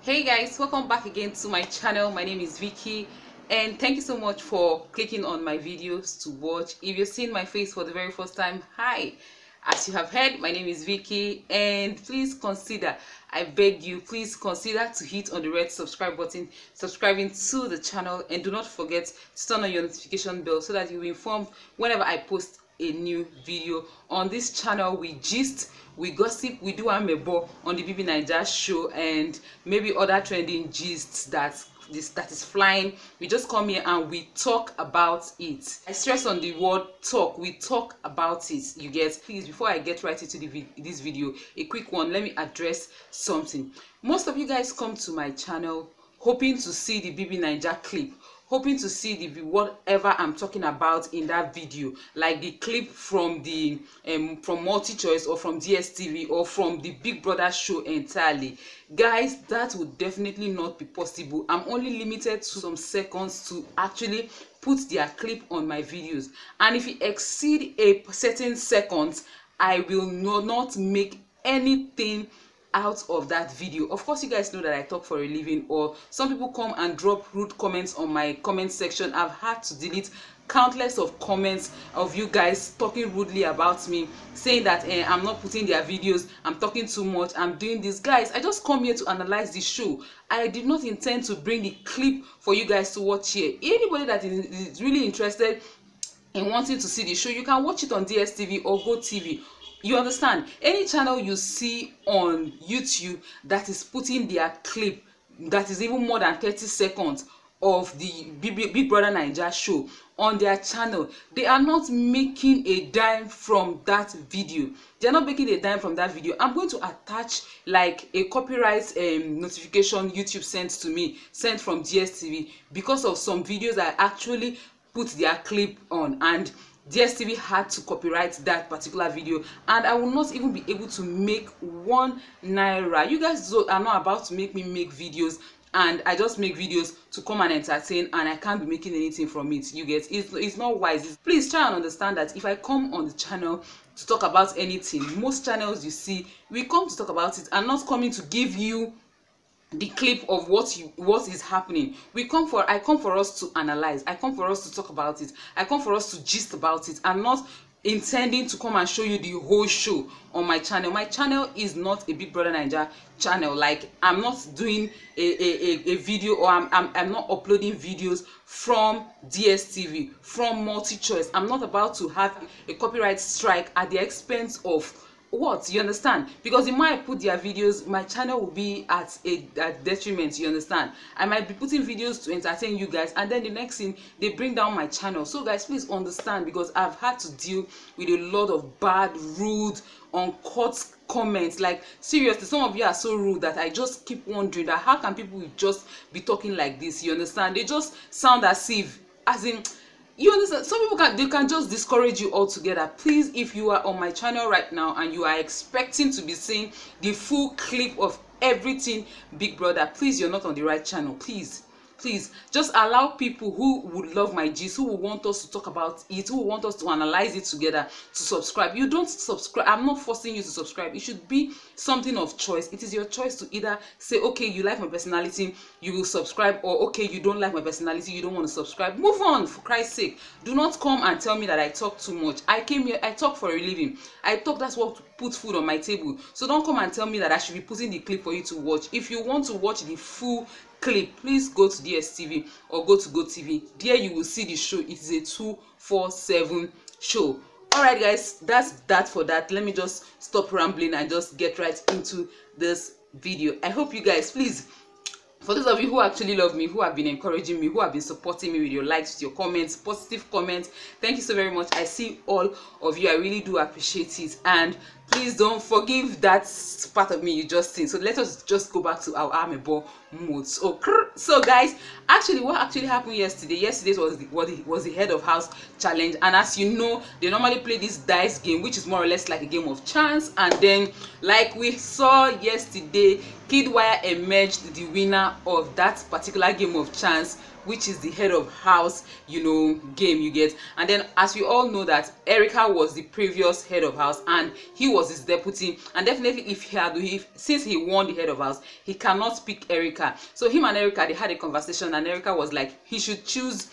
Hey guys, welcome back again to my channel. My name is Vicky and thank you so much for clicking on my videos to watch. If you're seeing my face for the very first time, hi. As you have heard, my name is Vicky and please consider, I beg you, please consider to hit on the red subscribe button, subscribing to the channel, and do not forget to turn on your notification bell so that you'll be informed whenever I post a new video. On this channel we gist, we gossip, we do amebo on the BB Naija show and maybe other trending gists that is flying. We just come here and we talk about it. I stress on the word talk. We talk about it, you get. Please, before I get right into this video, a quick one, let me address something. Most of you guys come to my channel hoping to see the BB Naija clip, hoping to see the whatever I'm talking about in that video, like the clip from the from MultiChoice or from DSTV or from the Big Brother show entirely. Guys, that would definitely not be possible. I'm only limited to some seconds to actually put their clip on my videos, and if it exceed a certain seconds, I will not make anything out of that video. Of course, you guys know that I talk for a living, or some people come and drop rude comments on my comment section. I've had to delete countless of comments of you guys talking rudely about me, saying that I'm not putting their videos, I'm talking too much, I'm doing this. Guys, I just come here to analyze the show. I did not intend to bring the clip for you guys to watch here. Anybody that is really interested in wanting to see the show, you can watch it on DSTV or GoTV. You understand? Any channel you see on YouTube that is putting their clip that is even more than 30 seconds of the Big Brother Naija show on their channel, they are not making a dime from that video. They are not making a dime from that video. I'm going to attach like a copyright notification YouTube sent to me, sent from DSTV, because of some videos I actually put their clip on, and DSTV had to copyright that particular video, and I will not even be able to make 1 naira. You guys are not about to make me make videos, and I just make videos to come and entertain, and I can't be making anything from it. You get, it's not wise. Please try and understand that if I come on the channel to talk about anything, most channels you see, we come to talk about it and not coming to give you the clip of what is happening. I come for us to analyze, I come for us to talk about it, I come for us to gist about it. I'm not intending to come and show you the whole show on my channel. My channel is not a Big Brother Naija channel. Like, I'm not doing a video, or I'm not uploading videos from DSTV, from MultiChoice. I'm not about to have a copyright strike at the expense of what, you understand? Because the more I put their videos, my channel will be at detriment, you understand? I might be putting videos to entertain you guys, and then the next thing, they bring down my channel. So guys, please understand, because I've had to deal with a lot of bad, rude, uncut comments. Like, seriously, some of you are so rude that I just keep wondering that how can people just be talking like this, you understand? They just sound as if, as in, you understand, some people can just discourage you altogether. Please, if you are on my channel right now and you are expecting to be seeing the full clip of everything Big Brother, please, you're not on the right channel. Please just allow people who would love my gist, who will want us to talk about it, who will want us to analyze it together, to subscribe. You don't subscribe. I'm not forcing you to subscribe. It should be something of choice. It is your choice to either say, okay, you like my personality, you will subscribe, or okay, you don't like my personality, you don't want to subscribe. Move on, for Christ's sake. Do not come and tell me that I talk too much. I came here, I talk for a living. I talk, that's what put food on my table. So don't come and tell me that I should be putting the clip for you to watch. If you want to watch the full clip, please go to DSTV or go to GoTV. There you will see the show. It is a 247 show. All right guys, that's that for that. Let me just stop rambling and just get right into this video. I hope you guys, please, for those of you who actually love me, who have been encouraging me, who have been supporting me with your likes, with your comments, positive comments, thank you so very much. I see all of you. I really do appreciate it. And please don't forgive that part of me you just seen. So let us just go back to our amebo mode. So guys, actually what actually happened yesterday was the head of house challenge. And as you know, they normally play this dice game, which is more or less like a game of chance. And then, like we saw yesterday, Kiddwaya emerged the winner of that particular game of chance which is the head of house, you know, game, you get. And then as we all know that Erica was the previous head of house and he was his deputy, and definitely since he won the head of house, he cannot pick Erica. So him and Erica, they had a conversation, and Erica was like he should choose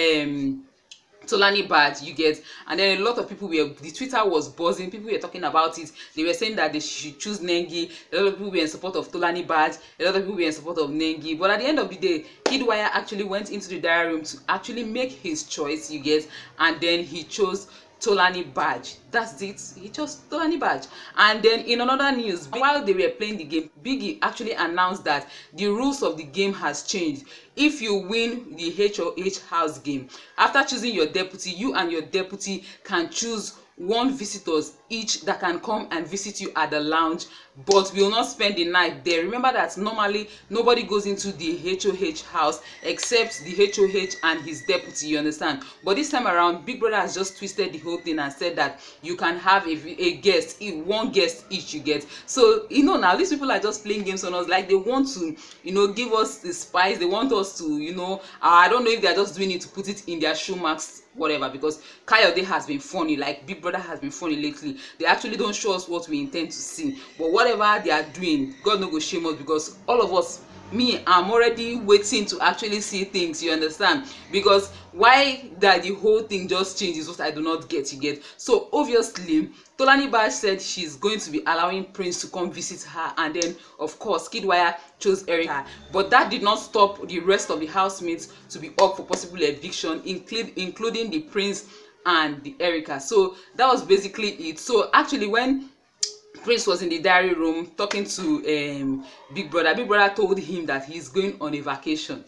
Tolani Badge, you get. And then a lot of people were, the Twitter was buzzing, people were talking about it. They were saying that they should choose Nengi. A lot of people were in support of Tolani Badge, a lot of people were in support of Nengi. But at the end of the day, Kiddwaya actually went into the diary room to actually make his choice, you get. And then he chose Tolani Badge. That's it. He chose Tolani Badge. And then in another news, while they were playing the game, Biggie actually announced that the rules of the game has changed. If you win the HOH house game, after choosing your deputy, you and your deputy can choose one visitors each that can come and visit you at the lounge, but will not spend the night there. Remember that normally nobody goes into the HOH house except the HOH and his deputy, you understand. But this time around, Big Brother has just twisted the whole thing and said that you can have a guest, one guest each, you get. So you know, now these people are just playing games on us, like they want to, you know, give us the spice. They want us to, you know, I don't know if they're just doing it to put it in their shoe marks, whatever, because Kayode has been funny, like Big Brother has been funny lately. They actually don't show us what we intend to see, but whatever they are doing, God no go shame us, because all of us, me, I'm already waiting to actually see things, you understand. Because why that the whole thing just changes, what I do not get, you get. So obviously Tolani Badge said she's going to be allowing Prince to come visit her, and then of course Kiddwaya chose Erica. But that did not stop the rest of the housemates to be up for possible eviction, including the Prince and the Erica. So that was basically it. So actually when Prince was in the diary room talking to Big Brother, Big Brother told him that he's going on a vacation.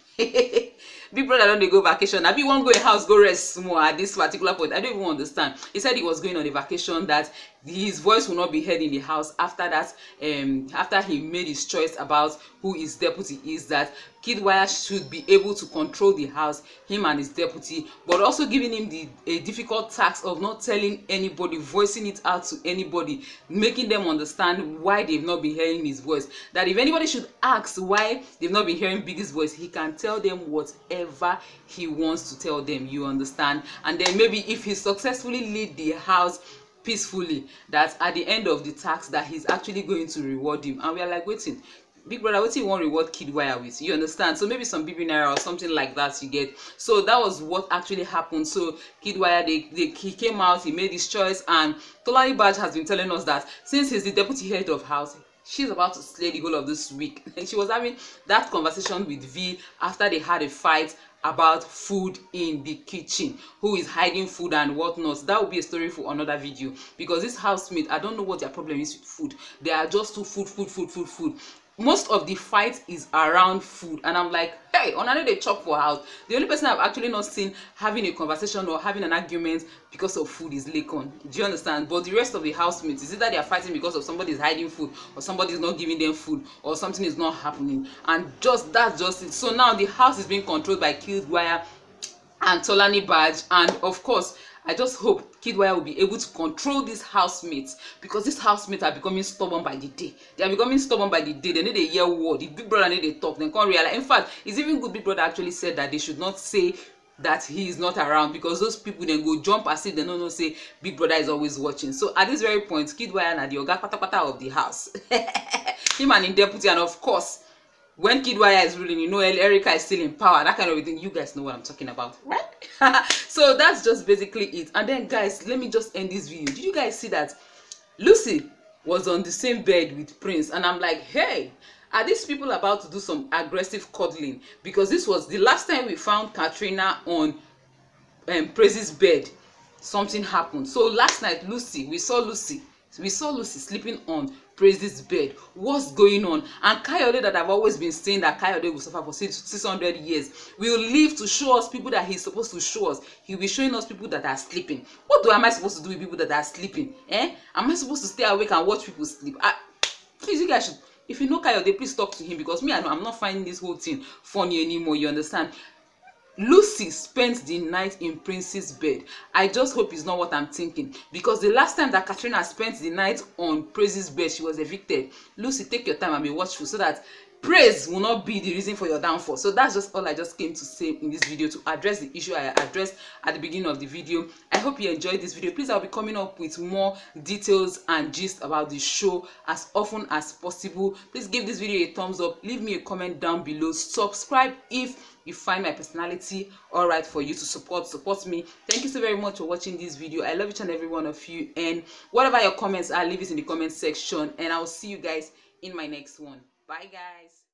Big Brother don't dey go vacation. I be wan go in house go rest small at this particular point. I don't even understand. He said he was going on a vacation, that his voice will not be heard in the house after that. After he made his choice about who his deputy is, that Kiddwaya should be able to control the house, him and his deputy, but also giving him a difficult task of not telling anybody, voicing it out to anybody, making them understand why they've not been hearing his voice. That if anybody should ask why they've not been hearing Biggie's voice, he can tell them whatever he wants to tell them, you understand. And then maybe if he successfully lead the house peacefully, that at the end of the task that he's actually going to reward him. And we are like, waiting, Big Brother, what do you want to reward Kiddwaya with? You understand? So maybe some BB Naira or something like that, you get. So that was what actually happened. So Kiddwaya, he came out, he made his choice, and Tolani Badge has been telling us that since he's the deputy head of house, she's about to slay the whole of this week. And she was having that conversation with V after they had a fight about food in the kitchen, who is hiding food and whatnot. That will be a story for another video, because this housemate, I don't know what their problem is with food. They are just too food. Most of the fight is around food, and I'm like, hey, on another they chop for house. The only person I've actually not seen having a conversation or having an argument because of food is Lekon. Do you understand? But the rest of the housemates, is either they are fighting because of somebody is hiding food, or somebody is not giving them food, or something is not happening, and that's just it. So now the house is being controlled by Kiddwaya and Tolani Badge, and of course I just hope Kiddwaya will be able to control these housemates, because these housemates are becoming stubborn by the day. They are becoming stubborn by the day. They need a hear word. If Big Brother need to talk, they can't realize. In fact, it's even good Big Brother actually said that they should not say that he is not around, because those people then go jump as if they don't know say Big Brother is always watching. So at this very point, Kiddwaya na the oga patapata of the house. Him and his deputy, and of course, when Kiddwaya is ruling, you know Erica is still in power, that kind of thing. You guys know what I'm talking about, right? So that's just basically it. And then guys, let me just end this video. Did you guys see that Lucy was on the same bed with Prince? And I'm like, hey, are these people about to do some aggressive cuddling? Because this was the last time we found Katrina on Praise's bed. Something happened. So last night, we saw Lucy sleeping on Praise's bed. What's going on? And Kayode, that I've always been saying that Kayode will suffer for 600 years, will live to show us people that he's supposed to show us. He'll be showing us people that are sleeping. What am I supposed to do with people that are sleeping? Am I supposed to stay awake and watch people sleep? Please, you guys should, if you know Kayode, please talk to him, because me, I'm not finding this whole thing funny anymore, you understand? Lucy spent the night in Prince's bed. I just hope it's not what I'm thinking, because the last time that Katrina spent the night on Praise's bed, she was evicted. Lucy, take your time and be watchful, so that praise will not be the reason for your downfall. So that's just all I just came to say in this video, to address the issue I addressed at the beginning of the video. I hope you enjoyed this video. Please, I'll be coming up with more details and gist about the show as often as possible. Please give this video a thumbs up, leave me a comment down below, subscribe if you find my personality all right for you to support me. Thank you so very much for watching this video. I love each and every one of you, and whatever your comments are, leave it in the comment section, and I will see you guys in my next one. Bye guys.